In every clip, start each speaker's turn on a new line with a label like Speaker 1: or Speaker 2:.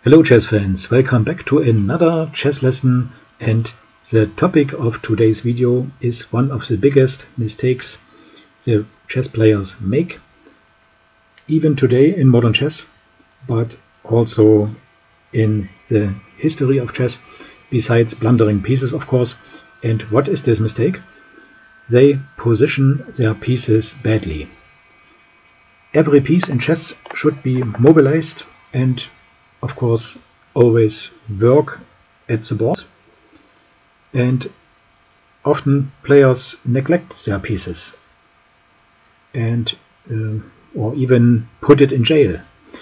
Speaker 1: Hello chess fans, welcome back to another chess lesson, and the topic of today's video is one of the biggest mistakes the chess players make, even today in modern chess, but also in the history of chess, besides blundering pieces of course. And what is this mistake? They position their pieces badly. Every piece in chess should be mobilized and of course always work at the board, and often players neglect their pieces and or even put it in jail.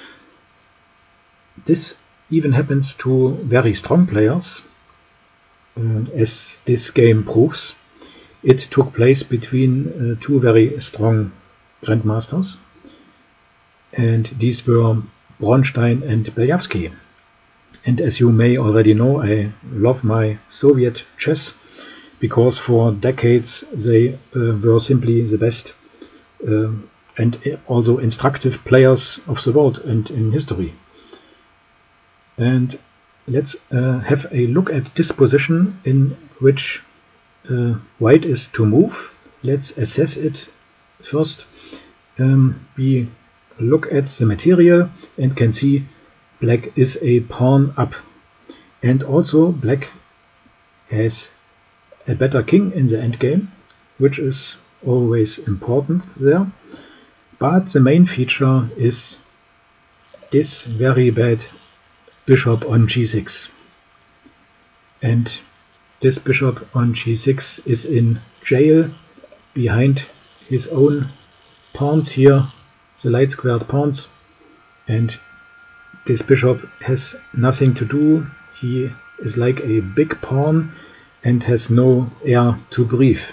Speaker 1: This even happens to very strong players, as this game proves. It took place between two very strong grandmasters, and these were Bronstein and Belyavsky. And as you may already know, I love my Soviet chess because for decades they were simply the best and also instructive players of the world and in history. And let's have a look at this position in which white is to move. Let's assess it first. We look at the material and can see black is a pawn up, and also black has a better king in the endgame, which is always important there. But the main feature is this very bad bishop on g6, and this bishop on g6 is in jail behind his own pawns here, the light squared pawns, and this bishop has nothing to do. He is like a big pawn and has no air to breathe.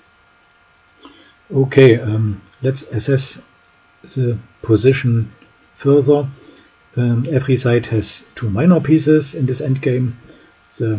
Speaker 1: Okay, let's assess the position further. Every side has two minor pieces in this endgame. The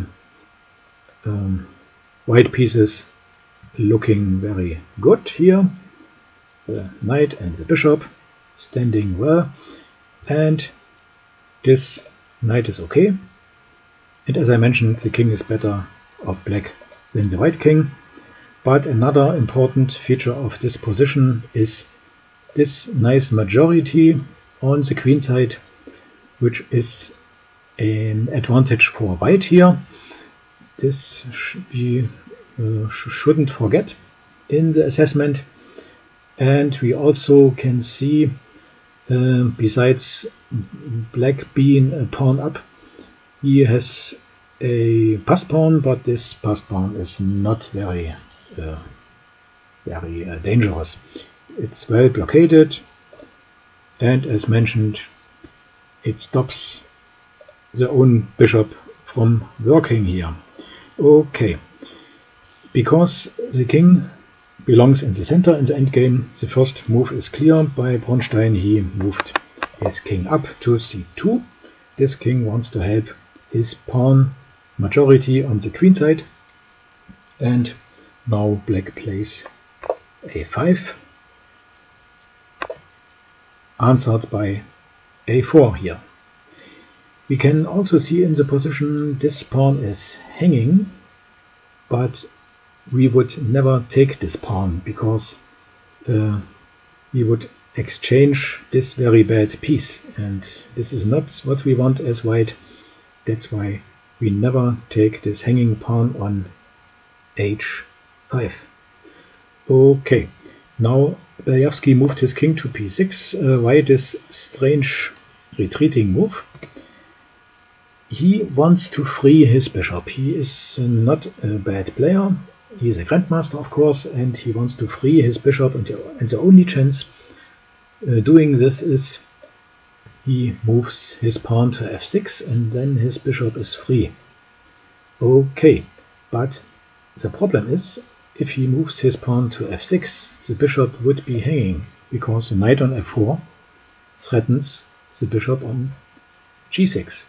Speaker 1: white pieces looking very good here. The knight and the bishop standing well, and this knight is okay. And as I mentioned, the king is better of black than the white king. But another important feature of this position is this nice majority on the queen side, which is an advantage for white here. This we shouldn't forget in the assessment. And we also can see, besides black being a pawn up, he has a passed pawn, but this passed pawn is not very dangerous. It's well blockaded, and as mentioned, it stops the own bishop from working here. Okay, because the king belongs in the center in the endgame, the first move is clear by Bronstein. He moved his king up to c2. This king wants to help his pawn majority on the queen side, and now black plays a5, answered by a4 here. We can also see in the position this pawn is hanging, but we would never take this pawn because we would exchange this very bad piece, and this is not what we want as white. That's why we never take this hanging pawn on h5. Okay, now Belyavsky moved his king to p6. Why this strange retreating move? He wants to free his bishop. He is not a bad player. He is a grandmaster, of course, and he wants to free his bishop, and the only chance doing this is he moves his pawn to f6, and then his bishop is free. Okay, but the problem is, if he moves his pawn to f6, the bishop would be hanging, because the knight on f4 threatens the bishop on g6.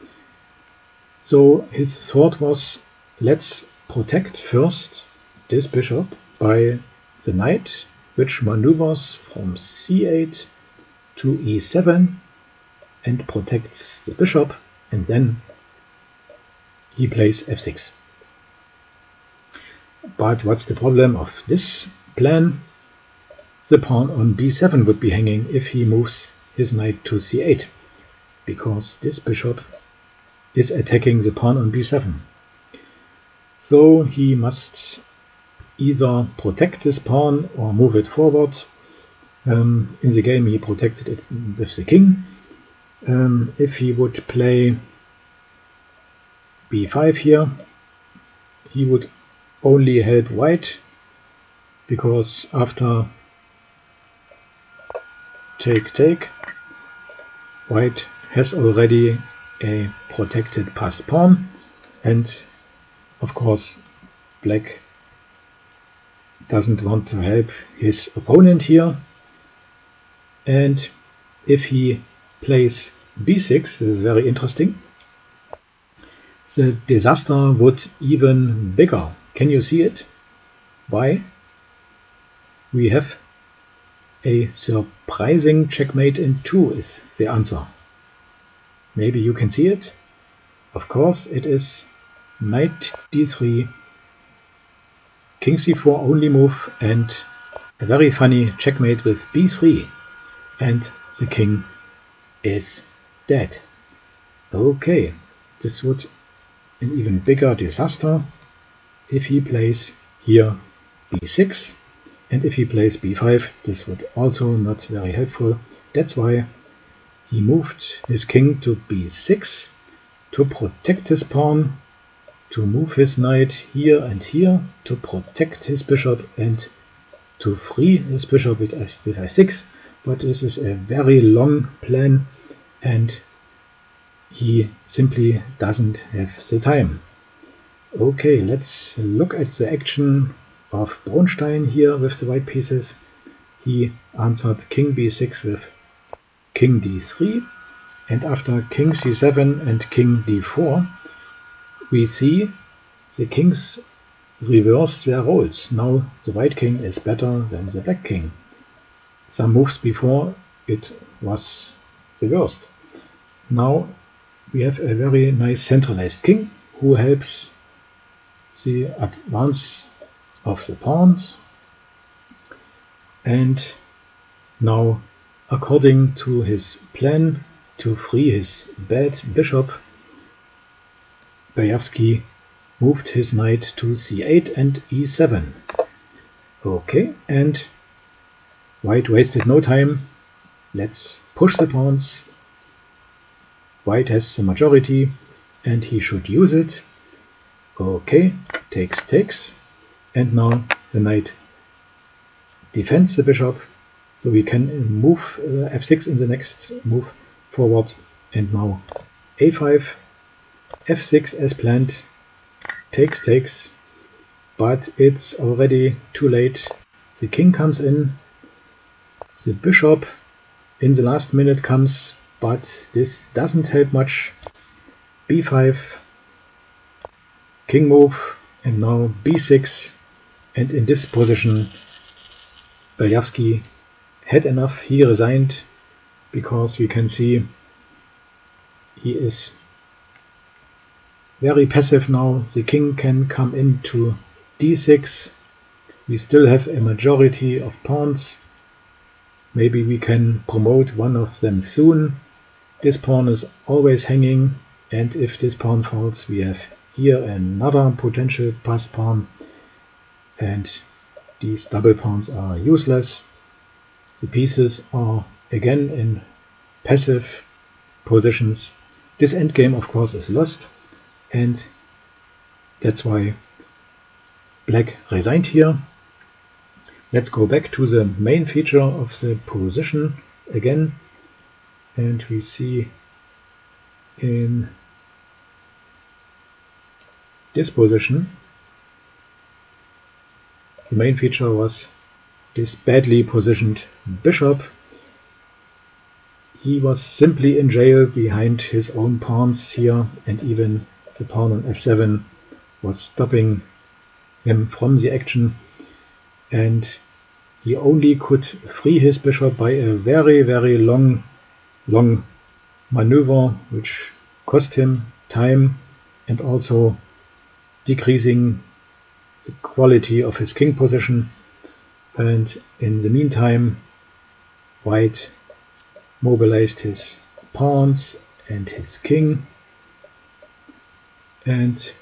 Speaker 1: So his thought was, let's protect first this bishop by the knight, which maneuvers from c8 to e7 and protects the bishop and then he plays f6. But what's the problem of this plan? The pawn on b7 would be hanging if he moves his knight to c8, because this bishop is attacking the pawn on b7. So he must either protect this pawn or move it forward. In the game he protected it with the king. If he would play b5 here, he would only help white, because after take, white has already a protected passed pawn, and of course black doesn't want to help his opponent here. And if he plays b6, this is very interesting, the disaster would even bigger. Can you see it? Why? We have a surprising checkmate in 2 is the answer. Maybe you can see it. Of course it is knight d3, king c4 only move, and a very funny checkmate with b3, and the king is dead. Okay, this would an even bigger disaster if he plays here b6, and if he plays b5, this would also not very helpful. That's why he moved his king to b6 to protect his pawn, to move his knight here and here, to protect his bishop and to free his bishop with f6. But this is a very long plan and he simply doesn't have the time. Okay, let's look at the action of Bronstein here with the white pieces. He answered king b6 with king d3, and after king c7 and king d4 we see the kings reversed their roles. Now the white king is better than the black king. Some moves before it was reversed. Now we have a very nice centralized king who helps the advance of the pawns, and now according to his plan to free his bad bishop, Berezovsky moved his knight to c8 and e7. Okay, and white wasted no time. Let's push the pawns. White has the majority and he should use it. Okay, takes, and now the knight defends the bishop, so we can move f6 in the next move forward, and now a5, f6 as planned, takes, but it's already too late. The king comes in, the bishop in the last minute comes, but this doesn't help much. b5, king move, and now b6, and in this position Berezovsky had enough. He resigned because we can see he is very passive now. The king can come into d6. We still have a majority of pawns. Maybe we can promote one of them soon. This pawn is always hanging, and if this pawn falls, we have here another potential passed pawn, and these double pawns are useless. The pieces are again in passive positions. This endgame of course is lost, and that's why black resigned here. Let's go back to the main feature of the position again, and we see in this position the main feature was this badly positioned bishop. He was simply in jail behind his own pawns here, and even the pawn on f7 was stopping him from the action, and he only could free his bishop by a very long maneuver, which cost him time and also decreasing the quality of his king position. And in the meantime, white mobilized his pawns and his king and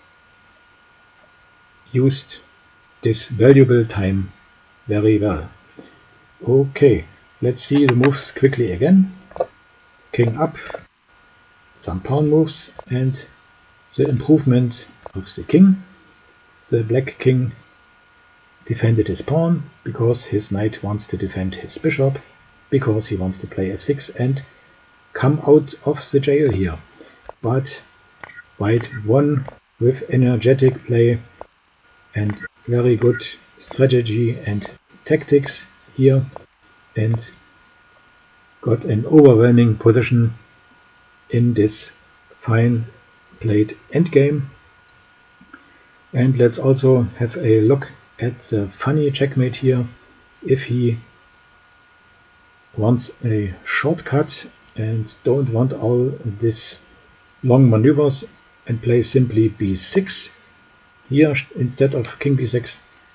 Speaker 1: used this valuable time very well. Okay, let's see the moves quickly again. King up, some pawn moves, and the improvement of the king. The black king defended his pawn because his knight wants to defend his bishop, because he wants to play f6 and come out of the jail here. But white won with energetic play and very good strategy and tactics here, and got an overwhelming position in this fine played endgame. And let's also have a look at the funny checkmate here. If he wants a shortcut and don't want all this long maneuvers and play simply b6 here instead of king b6,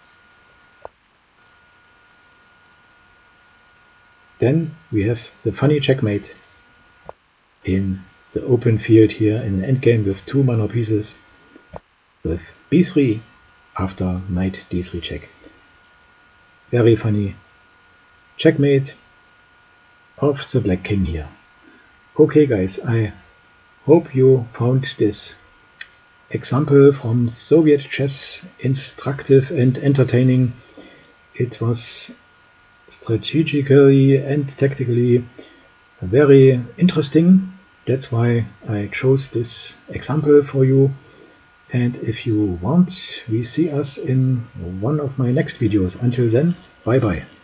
Speaker 1: then we have the funny checkmate in the open field here in an endgame with 2 mana pieces with b3 after knight d3 check. Very funny checkmate of the black king here. Okay guys, I hope you found this example from Soviet chess instructive and entertaining. It was strategically and tactically very interesting. That's why I chose this example for you. And if you want, we see us in one of my next videos. Until then, bye bye.